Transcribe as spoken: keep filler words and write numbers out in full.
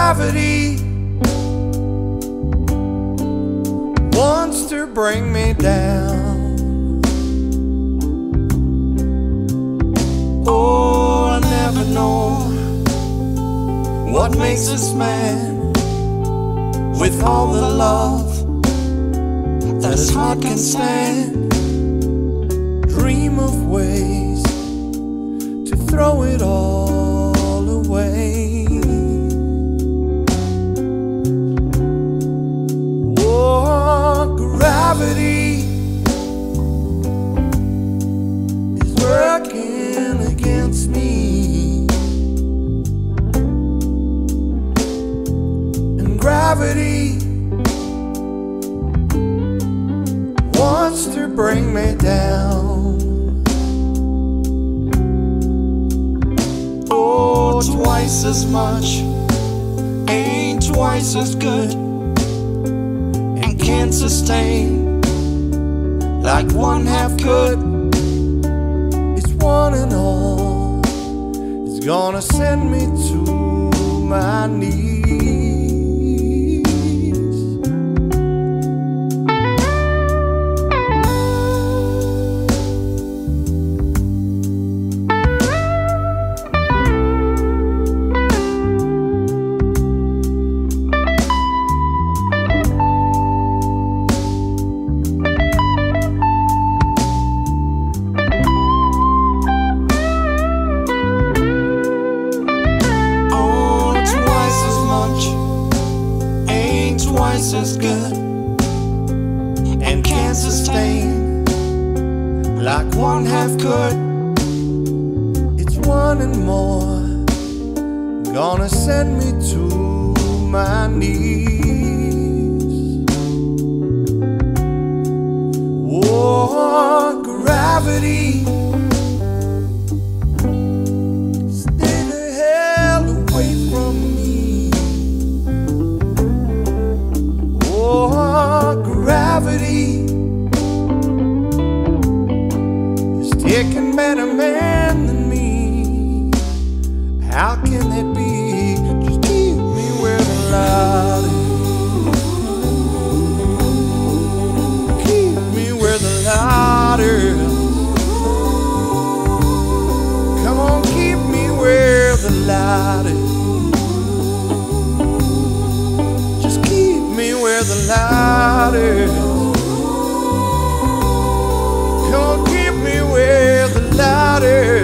gravity wants to bring me down. Oh, I never know what makes us man with all the love that his heart can stand. Dream of ways to throw it all away. Oh, gravity is working against me, and gravity wants to bring me down. Oh, twice as much ain't twice as good, and can't sustain like one half could. It's one and all, it's gonna send me to my knees. Twice as good, and can't sustain like one half could. It's one and more, gonna send me to my knees. Oh, gravity, stay the hell away from me. Oh, gravity is taking better men than me. How can it be? Just keep me where the light is. Keep me where the light is. Come on, keep me where the light is. Where the light is. Come on, keep me where the light is.